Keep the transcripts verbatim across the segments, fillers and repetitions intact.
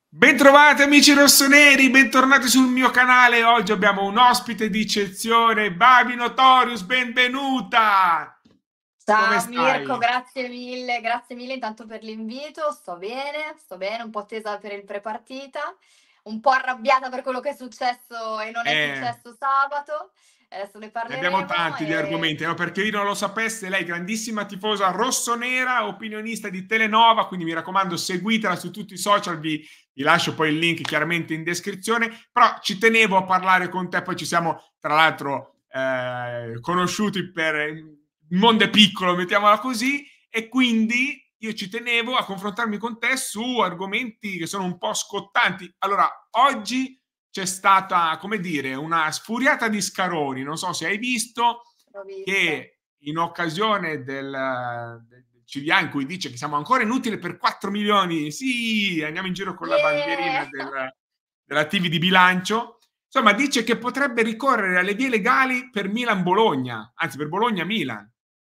Bentrovati amici rossoneri, bentornati sul mio canale. Oggi abbiamo un ospite di eccezione, Babi Notorious, benvenuta! Come Ciao Mirko, stai? grazie mille, grazie mille intanto per l'invito. Sto bene, sto bene, un po' tesa per il pre-partita, un po' arrabbiata per quello che è successo e non è Eh, successo sabato. Adesso ne ne abbiamo parleremo. tanti di E... argomenti, no? Per chi non lo sapesse, lei è grandissima tifosa rossonera, opinionista di Telenova, quindi mi raccomando seguitela su tutti i social, vi, vi lascio poi il link chiaramente in descrizione, però ci tenevo a parlare con te, poi ci siamo tra l'altro eh, conosciuti per il mondo è piccolo, mettiamola così, e quindi io ci tenevo a confrontarmi con te su argomenti che sono un po' scottanti. Allora, oggi c'è stata, come dire, una sfuriata di Scaroni. Non so se hai visto L'ho visto. che in occasione del, del C D A in cui dice che siamo ancora inutili per quattro milioni, sì, andiamo in giro con la bandierina Yeah! del, della T V di bilancio, insomma dice che potrebbe ricorrere alle vie legali per Milan-Bologna, anzi per Bologna-Milan.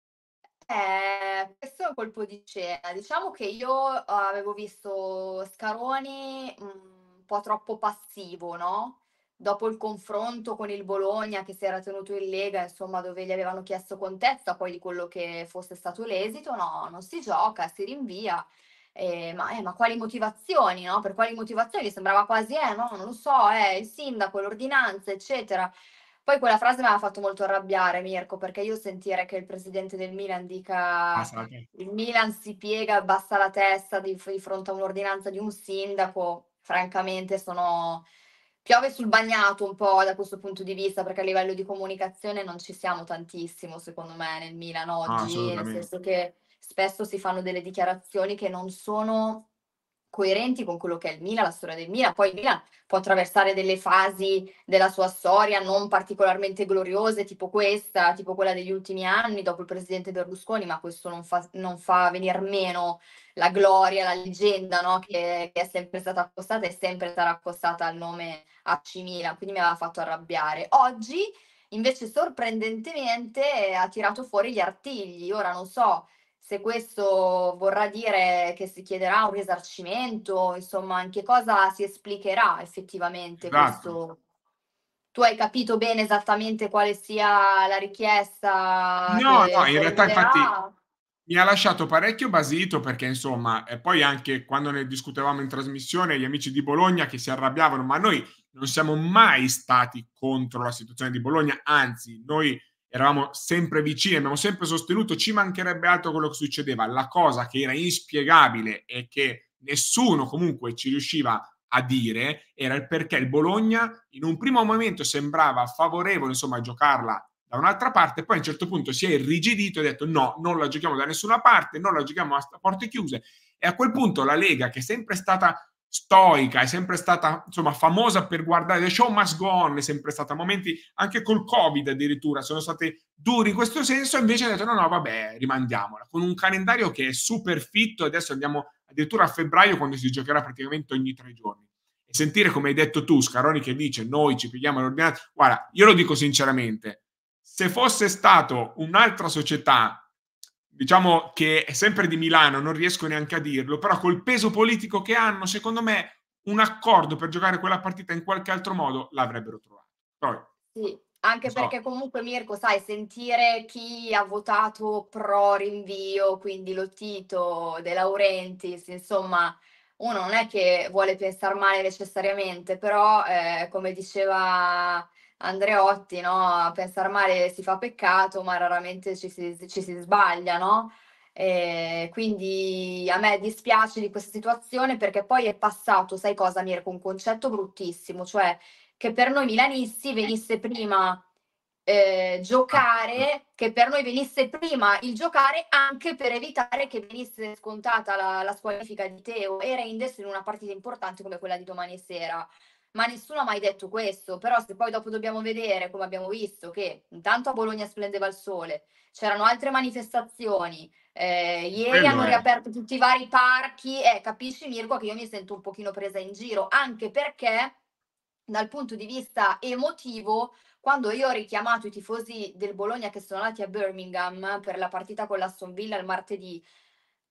Eh, questo è un colpo di scena. Diciamo che io uh, avevo visto Scaroni mm, un po' troppo passivo, no? Dopo il confronto con il Bologna che si era tenuto in Lega, insomma, dove gli avevano chiesto contezza poi di quello che fosse stato l'esito, no, non si gioca, si rinvia. Eh, ma, eh, ma quali motivazioni, no? Per quali motivazioni? Sembrava quasi, eh, no, non lo so, eh, il sindaco, l'ordinanza, eccetera. Poi quella frase m'aveva fatto molto arrabbiare Mirko, perché io sentire che il presidente del Milan dica: Basta la te. "Il Milan si piega, abbassa la testa di f di fronte a un'ordinanza di un sindaco", francamente sono piove sul bagnato un po' da questo punto di vista, perché a livello di comunicazione non ci siamo tantissimo secondo me nel Milan No, oggi, nel assolutamente. senso che spesso si fanno delle dichiarazioni che non sono coerenti con quello che è il Milan, la storia del Milan. Poi il Milan può attraversare delle fasi della sua storia non particolarmente gloriose, tipo questa, tipo quella degli ultimi anni dopo il presidente Berlusconi, ma questo non fa, non fa venir meno la gloria, la leggenda, no? che, che è sempre stata accostata e sempre sarà accostata al nome A C Milan, quindi mi aveva fatto arrabbiare. Oggi invece sorprendentemente ha tirato fuori gli artigli. Ora non so se questo vorrà dire che si chiederà un risarcimento, insomma, in che cosa si esplicherà effettivamente Esatto. questo. Tu hai capito bene esattamente quale sia la richiesta No, no, che in realtà infatti formulerà? mi ha lasciato parecchio basito perché insomma, e poi anche quando ne discutevamo in trasmissione, gli amici di Bologna che si arrabbiavano, ma noi non siamo mai stati contro la situazione di Bologna, anzi, noi eravamo sempre vicini, abbiamo sempre sostenuto, ci mancherebbe altro quello che succedeva. La cosa che era inspiegabile e che nessuno comunque ci riusciva a dire era il perché il Bologna in un primo momento sembrava favorevole insomma a giocarla da un'altra parte, poi a un certo punto si è irrigidito e ha detto no, non la giochiamo da nessuna parte, non la giochiamo a porte chiuse e a quel punto la Lega che è sempre stata stoica, è sempre stata insomma famosa per guardare the show must go on, è sempre stata a momenti anche col Covid addirittura sono stati duri in questo senso, invece ha detto no no vabbè rimandiamola con un calendario che è super fitto, adesso andiamo addirittura a febbraio quando si giocherà praticamente ogni tre giorni e sentire come hai detto tu Scaroni che dice noi ci pigliamo l'ordinanza, guarda io lo dico sinceramente, se fosse stato un'altra società, diciamo che è sempre di Milano, non riesco neanche a dirlo, però col peso politico che hanno, secondo me un accordo per giocare quella partita in qualche altro modo l'avrebbero trovato. Poi, Sì, non anche so, perché comunque Mirko, sai, sentire chi ha votato pro rinvio, quindi Lotito, De Laurentiis, insomma, uno non è che vuole pensar male necessariamente, però, ehm, come diceva Andreotti, no, a pensar male si fa peccato, ma raramente ci si ci si sbaglia, no, ehm, quindi a me dispiace di questa situazione perché poi è passato, sai cosa Mirko, un concetto bruttissimo, cioè che per noi milanisti venisse prima ehm, ah, giocare che per noi venisse prima il giocare anche per evitare che venisse scontata la la squalifica di Teo e Reinders in una partita importante come quella di domani sera. Ma nessuno ha mai detto questo, però se poi dopo dobbiamo vedere, come abbiamo visto, che intanto a Bologna splendeva il sole, c'erano altre manifestazioni, ehm, ieri quello hanno è. riaperto tutti i vari parchi, eh, capisci Mirko che io mi sento un pochino presa in giro, anche perché dal punto di vista emotivo, quando io ho richiamato i tifosi del Bologna che sono andati a Birmingham per la partita con l'Aston Villa il martedì,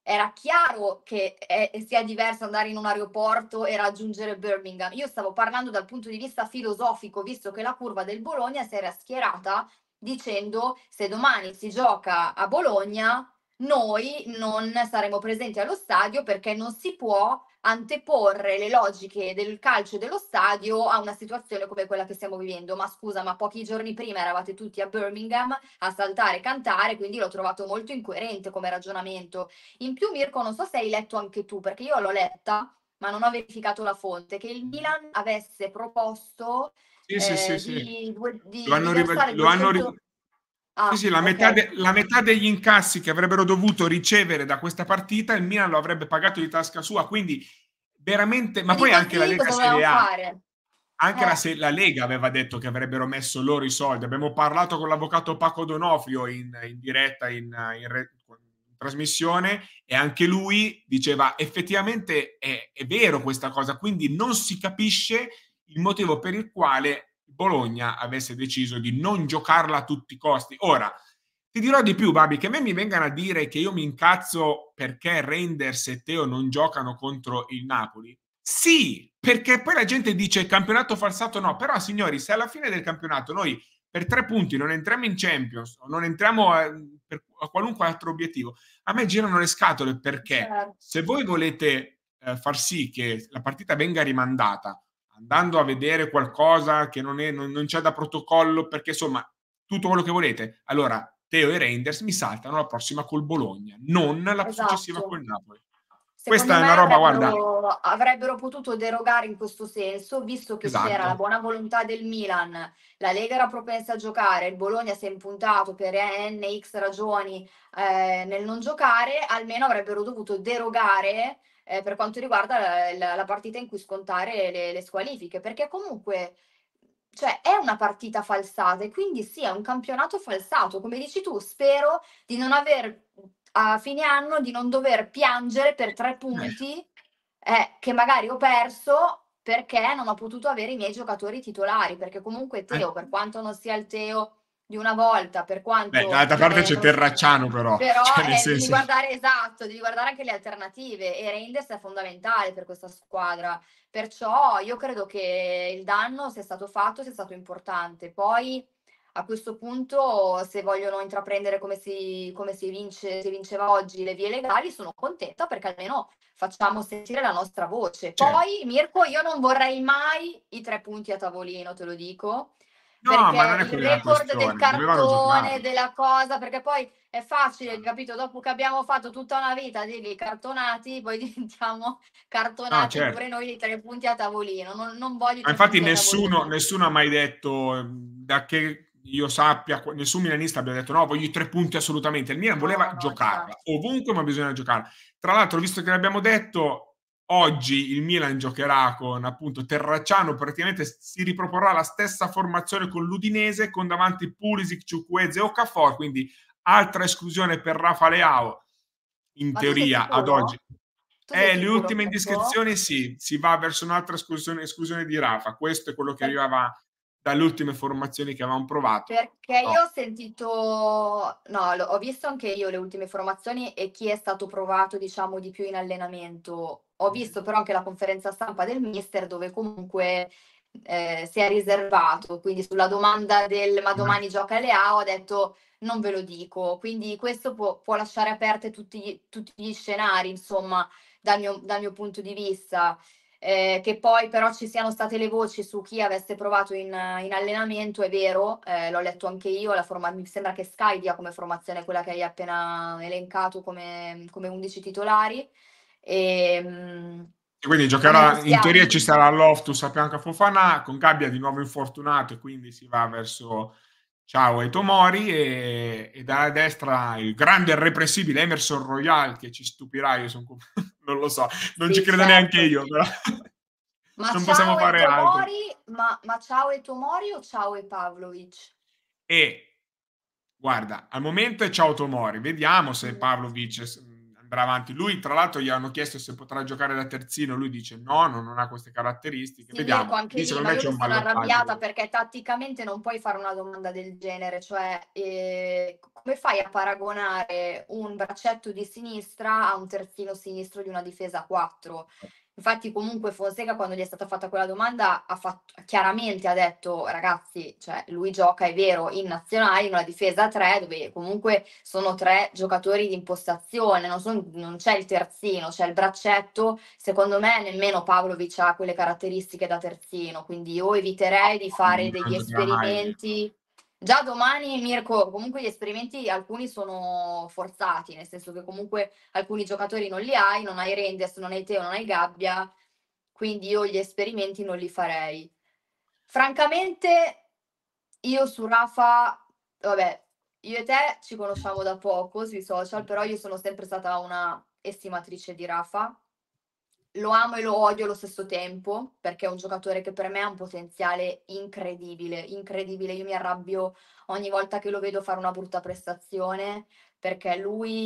era chiaro che è sia diverso andare in un aeroporto e raggiungere Birmingham. Io stavo parlando dal punto di vista filosofico, visto che la curva del Bologna si era schierata dicendo: se domani si gioca a Bologna, noi non saremo presenti allo stadio perché non si può anteporre le logiche del calcio e dello stadio a una situazione come quella che stiamo vivendo. Ma scusa, ma pochi giorni prima eravate tutti a Birmingham a saltare e cantare, quindi l'ho trovato molto incoerente come ragionamento. In più, Mirko, non so se hai letto anche tu, perché io l'ho letta, ma non ho verificato la fonte, che il Milan avesse proposto Sì, sì, sì, eh, sì. di, due- Lo di, di hanno riva versare lo hanno ri duecento. sì, Ah, sì, la metà ok. de la metà degli incassi che avrebbero dovuto ricevere da questa partita, il Milan lo avrebbe pagato di tasca sua, quindi veramente, ma Più di poi anche la così Lega cosa volevamo Serie A, fare? anche la Eh, se la Lega aveva detto che avrebbero messo loro i soldi. Abbiamo parlato con l'avvocato Paco Donofrio in in diretta in in re in trasmissione, e anche lui diceva: "Effettivamente è è vero questa cosa", quindi non si capisce il motivo per il quale Bologna avesse deciso di non giocarla a tutti i costi. Ora, ti dirò di più, Babi, che a me mi vengano a dire che io mi incazzo perché Reinders e Teo non giocano contro il Napoli. Sì, perché poi la gente dice campionato falsato no, però signori, se alla fine del campionato noi per tre punti non entriamo in Champions o non entriamo a, per, a qualunque altro obiettivo, a me girano le scatole, perché certo. se voi volete eh, far sì che la partita venga rimandata, andando a vedere qualcosa che non, è, non, non c'è da protocollo, perché insomma tutto quello che volete, allora Teo e Reinders mi saltano la prossima col Bologna, non la successiva Esatto. col Napoli. Questa Secondo è me una roba, guarda, avrebbero, avrebbero potuto derogare in questo senso, visto che c'era la esatto. buona volontà del Milan, la Lega era propensa a giocare, il Bologna si è impuntato per N X ragioni eh, nel non giocare, almeno avrebbero dovuto derogare eh, per quanto riguarda la, la- la partita in cui scontare le, le squalifiche, perché comunque cioè, è una partita falsata e quindi sì, è un campionato falsato. Come dici tu, spero di non aver a fine anno di non dover piangere per tre punti eh, che magari ho perso perché non ho potuto avere i miei giocatori titolari, perché comunque Eh, Teo, per quanto non sia il Teo di una volta, per Beh, quanto dall'altra parte eh, c'è non s- Terracciano, però, però cioè nel eh, devi senso, guardare esatto, devi guardare anche le alternative e Reinders è fondamentale per questa squadra. Perciò io credo che il danno sia stato fatto, sia stato importante. Poi a questo punto, se vogliono intraprendere come si, come si vince, si vinceva oggi le vie legali, sono contenta perché almeno facciamo sentire la nostra voce. certo. Poi, Mirko, io non vorrei mai i tre punti a tavolino, te lo dico, No, ma perché non è il quella la record del questione, dovevano cartone, giocarlo. della cosa, perché poi è facile, Esatto. capito? Dopo che abbiamo fatto tutta una vita a dirli cartonati, poi diventiamo No, cartonati certo. pure noi di tre punti a tavolino. Non, non voglio i Ma tre infatti punti a nessuno, tavolino. nessuno ha mai detto, ehm, da che io sappia, qu- nessun milanista abbia detto no, voglio i tre punti assolutamente. Il Milan No, voleva no, giocarla, infatti. ovunque, ma bisogna giocarla. Tra l'altro, visto che l'abbiamo detto, oggi il Milan giocherà con appunto Terracciano, praticamente si riproporrà la stessa formazione con l'Udinese, con davanti Pulisic, Ciukwueze e Okafor, quindi altra esclusione per Rafa Leao, in Ma tu sei teoria ad oggi. sicuro? Tu sei Eh, le sicuro, ultime Mirko? indiscrezioni sì, si va verso un'altra esclusione, esclusione di Rafa. Questo è quello che Per- arrivava dalle ultime formazioni che avevamo provato. perché Però, io ho sentito, no, lo- ho visto anche io le ultime formazioni e chi è stato provato, diciamo, di più in allenamento. Ho mm, visto però anche la conferenza stampa del mister dove comunque eh, si è riservato, quindi sulla domanda del ma domani gioca Leao ha detto non ve lo dico, quindi questo può, può lasciare aperte tutti, gli- tutti gli scenari, insomma, dal mio, dal mio punto di vista. Eh, che poi però ci siano state le voci su chi avesse provato in, in allenamento, è vero, eh, l'ho letto anche io, la forma- mi sembra che Sky dia come formazione quella che hai appena elencato come, come undici titolari. E, mh, e quindi a me giocherà, in teoria dispiace. ci sarà Loftus a fianco a Fofana, con Gabbia di nuovo infortunato, e quindi si va verso Ciao e Tomori, e, e dalla destra il grande e irrepressibile Emerson Royal, che ci stupirà, io son, non lo so, non ci Sì, credo neanche certo. io, però Ma non possiamo ciao e fare altro. Tomori, ma, ma ciao e Tomori o ciao e Pavlovic? E guarda, al momento è ciao Tomori, vediamo se Mm. Pavlovic s- andrà avanti. Lui tra l'altro gli hanno chiesto se potrà giocare da terzino, lui dice no, non non ha queste caratteristiche. Sì, Mirko, Vediamo. anche Lì lì, secondo ma me io c'è mi un sono arrabbiata ballottaggio. perché tatticamente non puoi fare una domanda del genere, cioè eh, come fai a paragonare un braccetto di sinistra a un terzino sinistro di una difesa a quattro? Infatti comunque Fonseca quando gli è stata fatta quella domanda ha fatto, chiaramente ha detto ragazzi, cioè lui gioca, è vero, in nazionale, in una difesa a tre, dove comunque sono tre giocatori di impostazione, non, son, non c'è il terzino, c'è il braccetto. Secondo me nemmeno Pavlovic ha quelle caratteristiche da terzino, quindi io eviterei di fare Non degli giocherà mai. esperimenti. Già domani, Mirko, comunque gli esperimenti alcuni sono forzati, nel senso che comunque alcuni giocatori non li hai, non hai Reinders, non hai Teo, non hai Gabbia, quindi io gli esperimenti non li farei. Francamente, io su Rafa, vabbè, io e te ci conosciamo da poco sui social, però io sono sempre stata una estimatrice di Rafa. Lo amo e lo odio allo stesso tempo, perché è un giocatore che per me ha un potenziale incredibile, incredibile. Io mi arrabbio ogni volta che lo vedo fare una brutta prestazione, perché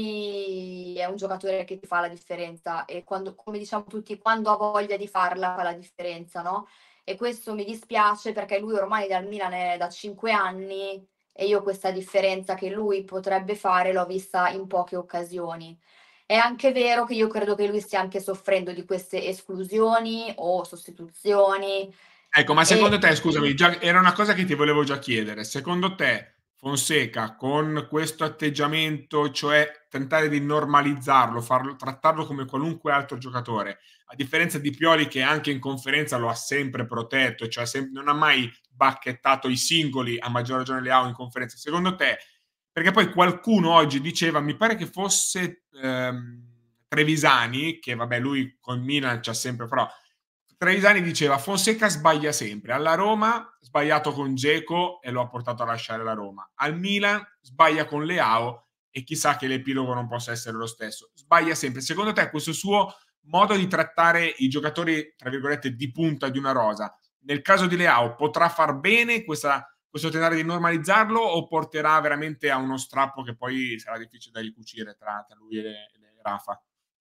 lui è un giocatore che ti fa la differenza e quando, come diciamo tutti, quando ha voglia di farla fa la differenza, no? E questo mi dispiace perché lui ormai dal Milan è da cinque anni e io questa differenza che lui potrebbe fare l'ho vista in poche occasioni. È anche vero che io credo che lui stia anche soffrendo di queste esclusioni o sostituzioni Ecco, ma secondo e te, scusami, già era una cosa che ti volevo già chiedere. Secondo te Fonseca con questo atteggiamento, cioè tentare di normalizzarlo, farlo trattarlo come qualunque altro giocatore, a differenza di Pioli che anche in conferenza lo ha sempre protetto, cioè sem- non ha mai bacchettato i singoli, a maggior ragione Leao in conferenza. Secondo te, perché poi qualcuno oggi diceva, mi pare che fosse ehm, Trevisani, che vabbè lui con Milan c'ha sempre, però Trevisani diceva Fonseca sbaglia sempre. Alla Roma sbagliato con Dzeko e lo ha portato a lasciare la Roma. Al Milan sbaglia con Leao e chissà che l'epilogo non possa essere lo stesso. Sbaglia sempre. Secondo te questo suo modo di trattare i giocatori, tra virgolette, di punta di una rosa, nel caso di Leao potrà far bene questa, questo tentare di normalizzarlo o porterà veramente a uno strappo che poi sarà difficile da ricucire tra, tra lui e, e Rafa?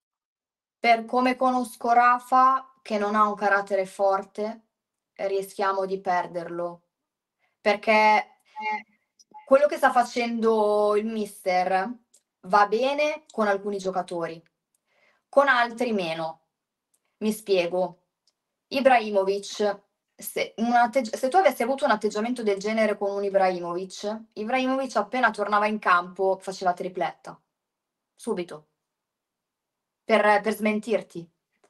per come conosco Rafa, che non ha un carattere forte, rischiamo di perderlo. Perché quello che sta facendo il mister va bene con alcuni giocatori, con altri meno. Mi spiego. Ibrahimovic, se, un atteggi- se tu avessi avuto un atteggiamento del genere con un Ibrahimovic, Ibrahimovic appena tornava in campo faceva tripletta, subito, per, per smentirti.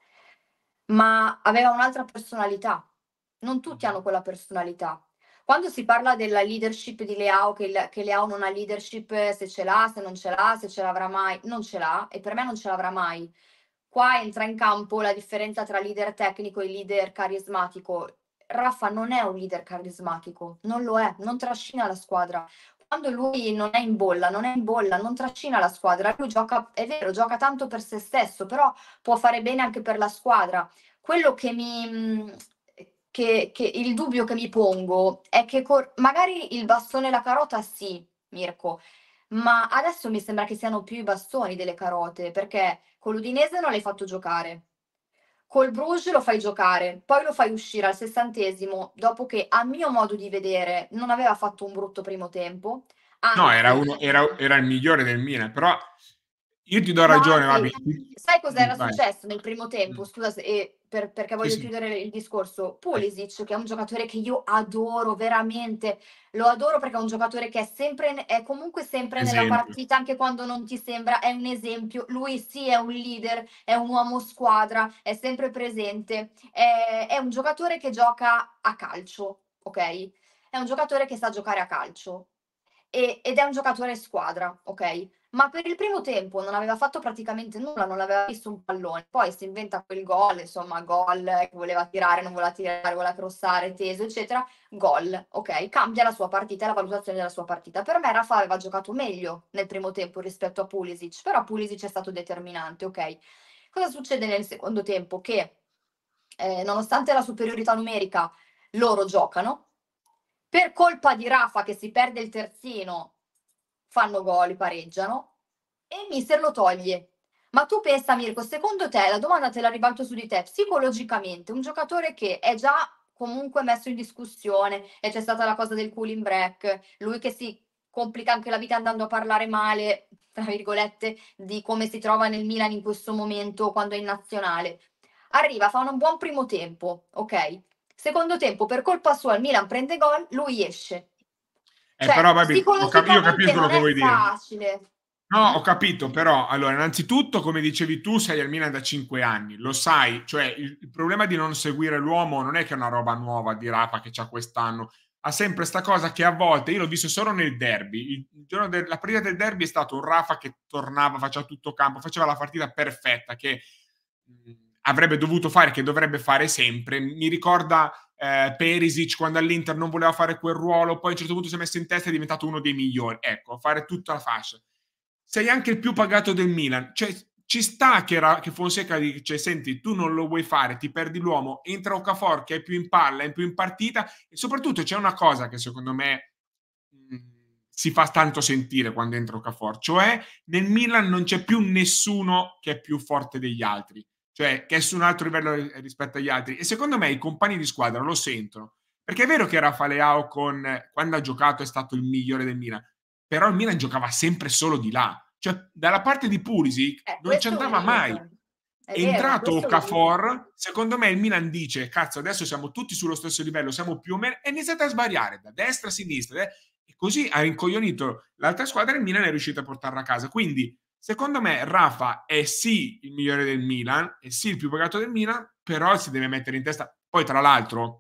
Ma aveva un'altra personalità. Non tutti hanno quella personalità. Quando si parla della leadership di Leao, che, il- che Leao non ha leadership, eh, se ce l'ha, se non ce l'ha, se ce l'avrà mai, non ce l'ha e per me non ce l'avrà mai. Qua entra in campo la differenza tra leader tecnico e leader carismatico. Rafa non è un leader carismatico, non lo è, non trascina la squadra. Quando lui non è in bolla, non è in bolla, non trascina la squadra. Lui gioca, è vero, gioca tanto per se stesso, però può fare bene anche per la squadra. Quello che mi, mhmm, che che il dubbio che mi pongo è che cor magari il bastone e la carota sì, Mirko, ma adesso mi sembra che siano più i bastoni delle carote, perché con l'Udinese non l'hai fatto giocare, col Bruges lo fai giocare, poi lo fai uscire al sessantesimo dopo che, a mio modo di vedere, non aveva fatto un brutto primo tempo, No, era, anzi uno, era, era il migliore del Milan, però io ti do no, ragione, anzi, Vabbè. sai Di, cos'era vai. successo nel primo tempo? Mm. Scusa se e per perché Sì, voglio sì, chiudere il discorso. vai. Pulisic, che è un giocatore che io adoro veramente, lo adoro perché è un giocatore che è sempre n è comunque sempre nella Esempio. partita, anche quando non ti sembra, è un esempio. Lui sì è un leader, è un uomo squadra, è sempre presente, è è un giocatore che gioca a calcio, okay, è un giocatore che sa giocare a calcio. E ed è un giocatore squadra, okay, ma per il primo tempo non aveva fatto praticamente nulla, non aveva visto un pallone. Poi si inventa quel gol, insomma, gol che voleva tirare, non voleva tirare, voleva crossare, teso, eccetera, gol, okay, cambia la sua partita e la valutazione della sua partita. Per me Rafa aveva giocato meglio nel primo tempo rispetto a Pulisic, però Pulisic è stato determinante, okay. Cosa succede nel secondo tempo? Che, ehm, nonostante la superiorità numerica, loro giocano, per colpa di Rafa che si perde il terzino, fanno gol, pareggiano e il mister lo toglie. Ma tu pensa Mirko, secondo te, la domanda te la ribalto su di te, psicologicamente un giocatore che è già comunque messo in discussione e c'è stata la cosa del cooling break, lui che si complica anche la vita andando a parlare male, tra virgolette, di come si trova nel Milan in questo momento quando è in nazionale. Arriva, fa un buon primo tempo, ok? Secondo tempo, per colpa sua, il Milan prende gol, lui esce. Eh, però, Cioè, vabbè, ho cap- io psicologicamente capisco quello non che è vuoi dire. facile. No, ho Mm? capito, però, allora, innanzitutto, come dicevi tu, sei al Milan da cinque anni, lo sai, cioè il, il problema di non seguire l'uomo non è che è una roba nuova di Rafa che c'ha quest'anno, ha sempre sta cosa che a volte, io l'ho visto solo nel derby, il, il giorno del, la partita del derby è stato un Rafa che tornava, faceva tutto campo, faceva la partita perfetta che mh, avrebbe dovuto fare, che dovrebbe fare sempre, mi ricorda eh, Perisic quando all'Inter non voleva fare quel ruolo, poi a un certo punto si è messo in testa e è diventato uno dei migliori, ecco, fare tutta la fascia. Sei anche il più pagato del Milan, cioè ci sta che, era, che Fonseca dice senti tu non lo vuoi fare, ti perdi l'uomo, entra Okafor che è più in palla, è più in partita e soprattutto c'è una cosa che secondo me mh, si fa tanto sentire quando entra Okafor, cioè nel Milan non c'è più nessuno che è più forte degli altri, cioè che è su un altro livello rispetto agli altri e secondo me i compagni di squadra lo sentono, perché è vero che Rafa Leao con, quando ha giocato è stato il migliore del Milan, però il Milan giocava sempre solo di là. Cioè, dalla parte di Pulisic Eh, non ci questo lo andava mai. dico. È È vero, entrato questo lo dico. Okafor, secondo me il Milan dice, cazzo, adesso siamo tutti sullo stesso livello, siamo più o meno, e iniziate a svariare da destra a sinistra, eh, e così ha rincoglionito l'altra squadra e il Milan è riuscito a portarla a casa. Quindi, secondo me, Rafa è sì il migliore del Milan, è sì il più pagato del Milan, però si deve mettere in testa. Poi, tra l'altro,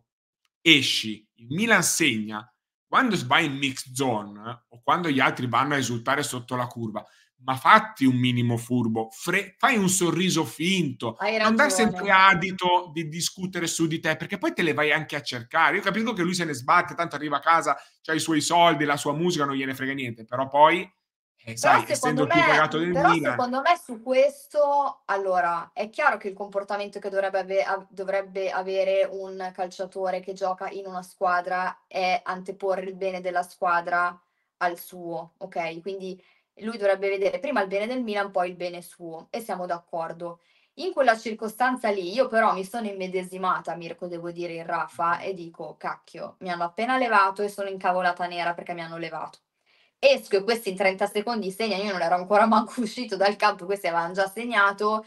esci, il Milan segna, quando vai in mix zone eh, o quando gli altri vanno a esultare sotto la curva, ma fatti un minimo furbo, fre- fai un sorriso finto, Hai non dà sempre ragione. adito di discutere su di te, perché poi te le vai anche a cercare. Io capisco che lui se ne sbatte, tanto arriva a casa, ha i suoi soldi, la sua musica, non gliene frega niente, però poi, eh, Però sai, essendo secondo il più me, pagato del però Milan, secondo me su questo, allora, è chiaro che il comportamento che dovrebbe, ave- av- dovrebbe avere un calciatore che gioca in una squadra è anteporre il bene della squadra al suo, ok? Quindi lui dovrebbe vedere prima il bene del Milan, poi il bene suo, e siamo d'accordo. In quella circostanza lì, io però mi sono immedesimata, Mirko, devo dire, in Rafa, e dico, cacchio, mi hanno appena levato e sono incavolata nera perché mi hanno levato. Esco e questi in trenta secondi segnano, io non ero ancora manco uscito dal campo, questi avevano già segnato.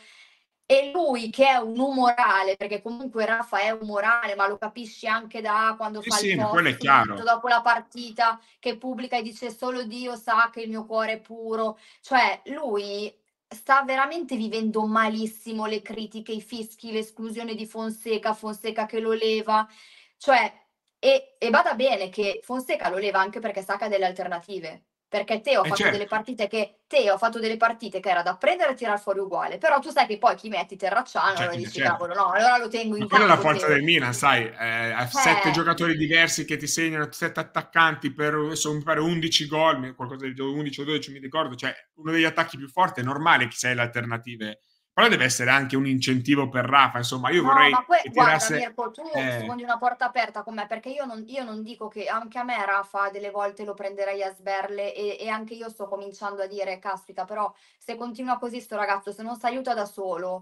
E lui che è un umorale, perché comunque Rafa è umorale, ma lo capisci anche da quando sì, fa il sì, ma quello è post subito chiaro. dopo la partita, che pubblica e dice solo Dio sa che il mio cuore è puro. Cioè, lui sta veramente vivendo malissimo le critiche, i fischi, l'esclusione di Fonseca, Fonseca che lo leva. Cioè, e, e bada bene che Fonseca lo leva anche perché sa che ha delle alternative. Perché Teo ha E fatto delle certo, partite che Teo ha fatto delle partite che era da prendere e tirar fuori uguale. Però tu sai che poi chi metti Terracciano allora cioè, dici certo. cavolo, no, allora lo tengo Ma in quella è la campo forza Teo. del Milan, sai, eh, ha sette Eh, giocatori diversi che ti segnano, sette attaccanti per, adesso mi pare undici gol, qualcosa di undici o dodici mi ricordo, cioè uno degli attacchi più forti, è normale che sei le alternative, però deve essere anche un incentivo per Rafa, insomma, io No, vorrei ma que- che guarda tirasse... Mirko, tu Eh, sfondi una porta aperta con me perché io non, io non dico che anche a me Rafa delle volte lo prenderei a sberle e, e anche io sto cominciando a dire, caspita, però se continua così sto ragazzo, se non si aiuta da solo,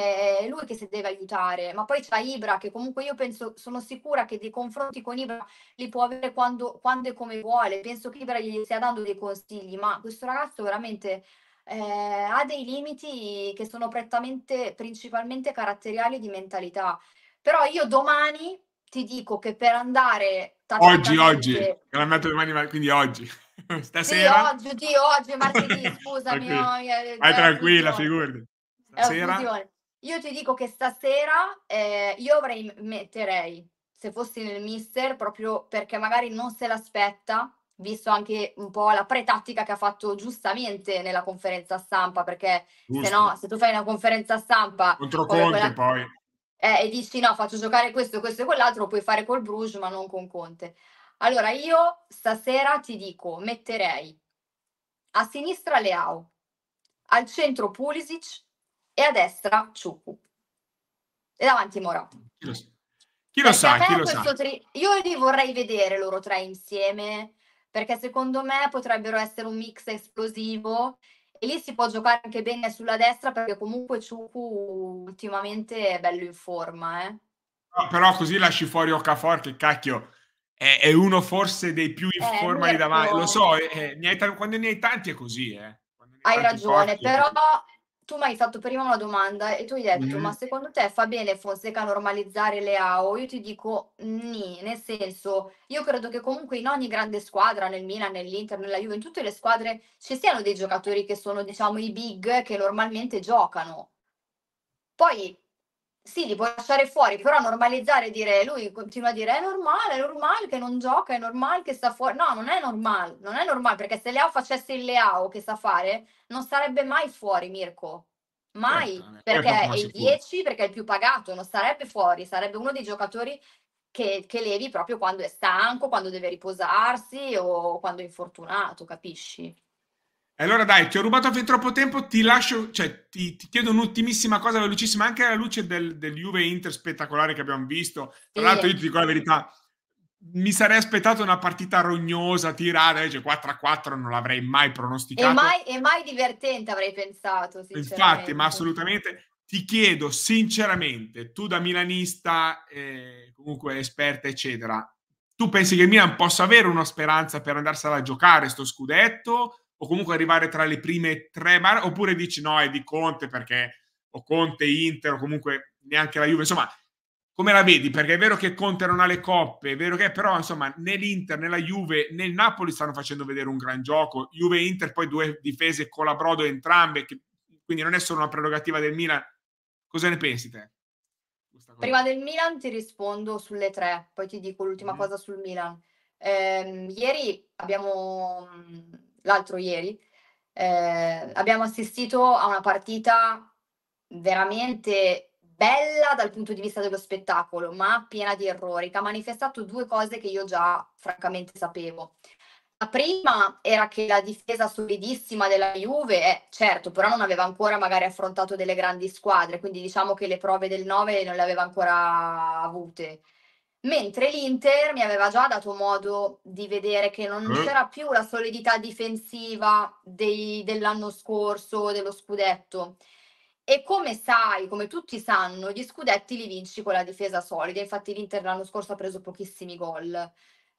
è lui che si deve aiutare. Ma poi c'ha Ibra che comunque io penso, sono sicura che dei confronti con Ibra li può avere quando, quando e come vuole. Penso che Ibra gli stia dando dei consigli, ma questo ragazzo veramente eh, ha dei limiti che sono prettamente, principalmente caratteriali di mentalità. Però io domani ti dico che per andare oggi, oggi, tacitamente, che la metto domani, quindi oggi, sì, stasera... oggi, oddio, oggi è martedì, scusami, Tranquilla, no, è, vai è la tranquilla, fusione, figurati. è la Stasera... fusione. Io ti dico che stasera eh, io avrei, metterei, se fossi nel mister, proprio perché magari non se l'aspetta, visto anche un po' la pre-tattica che ha fatto giustamente nella conferenza stampa, perché se no, Giusto. se tu fai una conferenza stampa Contro come Conte quella poi. eh, e dici no, faccio giocare questo, questo e quell'altro, lo puoi fare col Bruges, ma non con Conte. Allora, io stasera ti dico, metterei a sinistra Leao, al centro Pulisic e a destra Ciucu. E davanti Morata. Chi lo sa, chi lo Perché a sa? Chi me lo sa? questo tri io li vorrei vedere loro tre insieme, perché secondo me potrebbero essere un mix esplosivo E lì si può giocare anche bene sulla destra perché comunque Ciucu ultimamente è bello in forma, eh. No, però così lasci fuori Okafor che cacchio è, è uno forse dei più in Eh, forma lì davanti. Lo Mirko, so, eh, eh, ne hai ta- quando ne hai tanti è così, eh. Quando ne hai hai tanti ragione, forti è però così. tu m'hai fatto prima una domanda e tu hai detto: "Ma Mhm. secondo te fa bene Fonseca normalizzare Leao?" Io ti dico: nì, nel senso, io credo che comunque in ogni grande squadra, nel Milan, nell'Inter, nella Juve, in tutte le squadre, ci siano dei giocatori che sono, diciamo, i big che normalmente giocano. Poi sì, li puoi lasciare fuori, però normalizzare e dire lui continua a dire: "È normale, è normale che non gioca, è normale che sta fuori". No, non è normal, non è normal, perché se Leao facesse il Leao che sa fare, non sarebbe mai fuori Mirko. Certo, Mai, eh, certo che perché non è si il può. dieci, perché è il più pagato, non sarebbe fuori, sarebbe uno dei giocatori che che levi proprio quando è stanco, quando deve riposarsi o quando è infortunato, capisci? E allora dai, ti ho rubato fin troppo tempo, ti lascio, cioè ti, ti chiedo un'ultimissima cosa velocissima, anche alla luce del, del Juve Inter spettacolare che abbiamo visto. Tra l'altro Sì. io ti dico la verità, mi sarei aspettato una partita rognosa, tirata, invece quattro a quattro non l'avrei mai E mai pronosticato. e mai divertente avrei pensato, Infatti, ma sinceramente. assolutamente ti chiedo sinceramente, tu da milanista, eh, comunque esperta, eccetera, tu pensi che il Milan possa avere una speranza per andarsela a giocare sto scudetto o comunque arrivare tra le prime tre bar, oppure dici no, è di Conte perché o Conte, Inter o comunque neanche la Juve, insomma, come la vedi? Perché è vero che Conte non ha le coppe, è vero che però insomma né l'Inter né la Juve né il Napoli stanno facendo vedere un gran gioco. Juve e Inter poi due difese colabrodo entrambe, che, quindi non è solo una prerogativa del Milan. Cosa ne pensi te? Questa cosa Prima qua. del Milan ti rispondo sulle tre, poi ti dico l'ultima Mm-hmm. cosa sul Milan. Ehm, ieri abbiamo mhmm, l'altro ieri, ehm, abbiamo assistito a una partita veramente bella dal punto di vista dello spettacolo, ma piena di errori, che ha manifestato due cose che io già francamente sapevo. La prima era che la difesa solidissima della Juve, eh, certo, però non aveva ancora magari affrontato delle grandi squadre, quindi diciamo che le prove del nove non le aveva ancora avute. Mentre l'Inter mi aveva già dato modo di vedere che non Eh, c'era più la solidità difensiva dei dell'anno scorso, dello scudetto. E come sai, come tutti sanno, gli scudetti li vinci con la difesa solida, infatti l'Inter l'anno scorso ha preso pochissimi gol.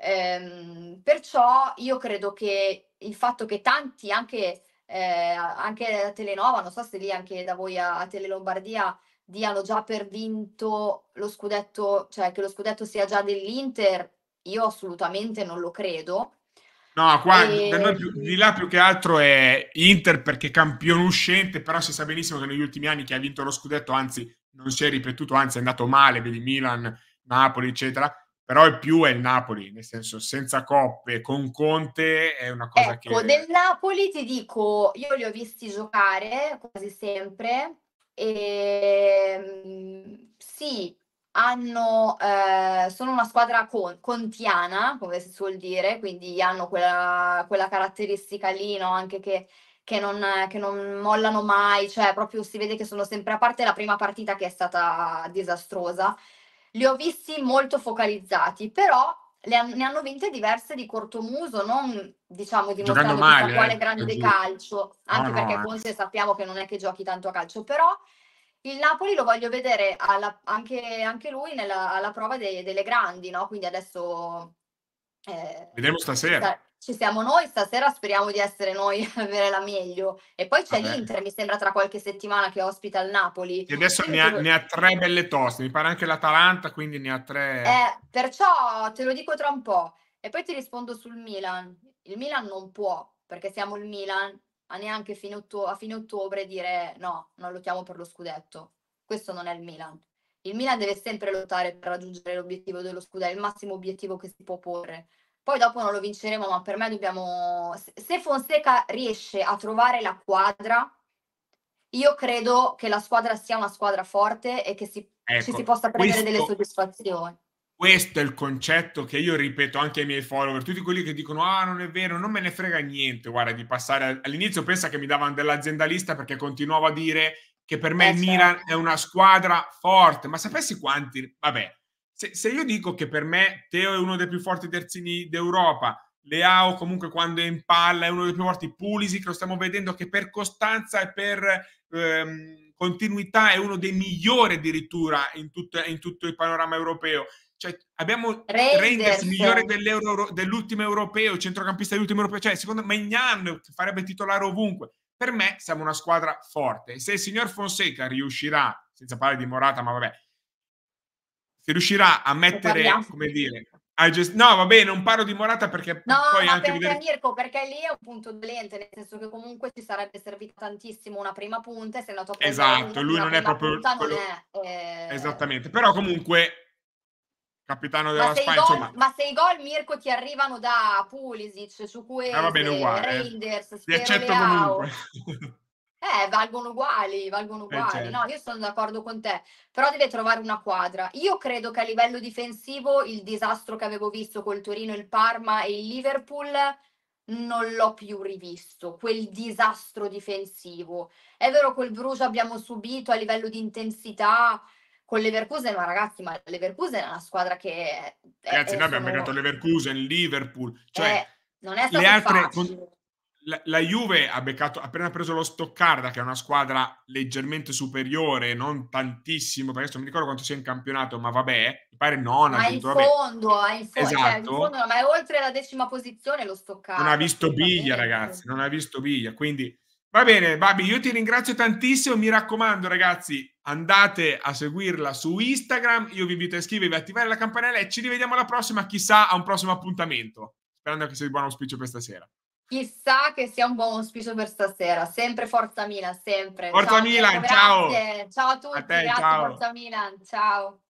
Ehm, perciò io credo che il fatto che tanti anche, ehm, anche a Telenova, non so se lì anche da voi a a Tele Lombardia diano già per vinto lo scudetto, cioè che lo scudetto sia già dell'Inter, io assolutamente non lo credo. No, qua da noi Ehm più, di là più che altro è Inter perché campione uscente, però si sa benissimo che negli ultimi anni chi ha vinto lo scudetto, anzi non si è ripetuto, anzi è andato male, vedi Milan, Napoli, eccetera, però il più è il Napoli, nel senso senza coppe, con Conte è una cosa Ecco, che... del Napoli ti dico, io li ho visti giocare quasi sempre. Ehm, sì, hanno, ehm, sono una squadra con contiana, come si suol dire, quindi hanno quella quella caratteristica lì, no, anche che che non che non mollano mai, cioè proprio si vede che sono sempre, a parte la prima partita che è stata disastrosa, li ho visti molto focalizzati, però le han ne hanno vinte diverse di cortomuso, non diciamo Giocando dimostrando chissà male, quale eh, è grande giusto. calcio, No, anche perché no, eh. Conte sappiamo che non è che giochi tanto a calcio, però il Napoli lo voglio vedere alla anche anche lui nella alla prova de delle grandi, no, quindi adesso, ehm, Vedremo ci stasera. sa ci siamo noi, stasera speriamo di essere noi a avere la meglio. E poi c'è Vabbè. l'Inter, mi sembra tra qualche settimana che ospita il Napoli. E adesso Quindi ne te ha, lo ne ha tre belle toste, mi pare anche l'Atalanta, quindi ne ha tre... Eh, perciò te lo dico tra un po'. E poi ti rispondo sul Milan. Il Milan non può, perché siamo il Milan, a neanche fine otto a fine ottobre dire: "No, non lottiamo per lo scudetto". Questo non è il Milan. Il Milan deve sempre lottare per raggiungere l'obiettivo dello scude è il massimo obiettivo che si può porre. Poi dopo non lo vinceremo, ma per me dobbiamo s se Fonseca riesce a trovare la quadra, io credo che la squadra sia una squadra forte e che si ci si Ecco, possa prendere delle questo, soddisfazioni. questo è il concetto che io ripeto anche ai miei follower, tutti quelli che dicono ah non è vero, non me ne frega niente, guarda di passare, all'inizio pensa che mi davano dell'aziendalista perché continuavo a dire che per me Eh il Milan certo. è una squadra forte, ma sapessi quanti, vabbè, se, se io dico che per me Teo è uno dei più forti terzini d'Europa, Leao comunque quando è in palla è uno dei più forti, Pulisic lo stiamo vedendo che per costanza e per ehm, continuità è uno dei migliori addirittura in tutto, in tutto il panorama europeo. Cioè, abbiamo Reinders Reinders. migliore dell'ultimo europeo, centrocampista dell'ultimo europeo, cioè secondo me Maignan farebbe titolare ovunque. Per me siamo una squadra forte. Se il signor Fonseca riuscirà, senza parlare di Morata, ma vabbè, se riuscirà a mettere, come dire, a gest- no, va bene, non parlo di Morata perché No, poi ma anche perché vedere... Mirko, perché lì è un punto dolente, nel senso che comunque ci sarebbe servita tantissimo una prima punta e sei andato a prendere uno Esatto, che lui una non è prima proprio punta non quello... è. eh, Esattamente, però comunque capitano Ma della se i Spagna, gol, insomma, ma se i gol, Mirko, ti arrivano da Pulisic, eh, va bene Chukwueze, uguale, eh. Reinders, Li Spero accetto comunque. Leao, eh, valgono uguali, valgono Eh, uguali. No, certo. io sono d'accordo con te, però deve trovare una quadra. Io credo che a livello difensivo il disastro che avevo visto col Torino, il Parma e il Liverpool non l'ho più rivisto, quel disastro difensivo. È vero, col Bruges abbiamo subito a livello di intensità, con Leverkusen, ma ragazzi, ma Leverkusen è una squadra che è, è- Ragazzi, è- noi abbiamo beccato sono, Leverkusen, Liverpool, cioè è- non è le stato altre... con- facile. La, la Juve ha beccato, ha appena preso lo Stoccarda, che è una squadra leggermente superiore, non tantissimo, perché adesso non mi ricordo quanto sia in campionato, ma vabbè, mi pare nona Ma in addirittura, vabbè. fondo, è in fo- cioè, in fondo, Esatto, no, ma è oltre la decima posizione lo non ha Stoccarda, visto biglia, assolutamente. ragazzi, non ha visto biglia, quindi va bene, Babi, io ti ringrazio tantissimo, mi raccomando, ragazzi, andate a seguirla su Instagram, io vi invito a iscrivervi, a attivare la campanella e ci rivediamo alla prossima, chissà a un prossimo appuntamento, sperando che sia di buon auspicio per stasera. Chissà che sia un buon auspicio per stasera. Sempre Forza Milan, sempre. Forza Ciao Mirko, Milan, ciao! grazie. Ciao a A tutti, te, grazie ciao! Forza Milan. Ciao.